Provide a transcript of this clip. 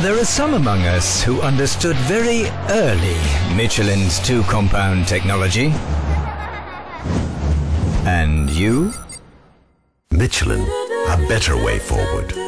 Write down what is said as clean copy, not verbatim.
There are some among us who understood very early Michelin's two-compound technology. And you? Michelin, a better way forward.